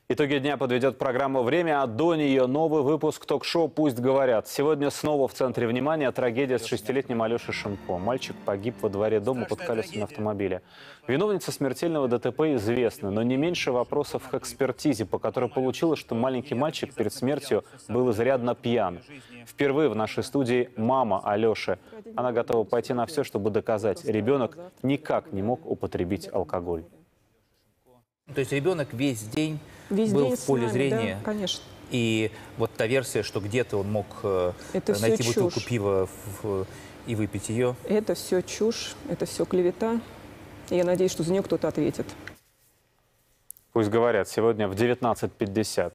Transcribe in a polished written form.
Итоги дня подведет программа «Время», а до нее новый выпуск ток-шоу «Пусть говорят». Сегодня снова в центре внимания трагедия с 6-летним Алешей Шимко. Мальчик погиб во дворе дома под колесами автомобиля. Виновница смертельного ДТП известна, но не меньше вопросов к экспертизе, по которой получилось, что маленький мальчик перед смертью был изрядно пьян. Впервые в нашей студии мама Алеши. Она готова пойти на все, чтобы доказать, ребенок никак не мог употребить алкоголь. То есть ребенок весь день был в поле зрения. Да, конечно. И вот та версия, что где-то он мог найти бутылку пива и выпить ее. Это все чушь, это все клевета. И я надеюсь, что за нее кто-то ответит. Пусть говорят, сегодня в 19:50.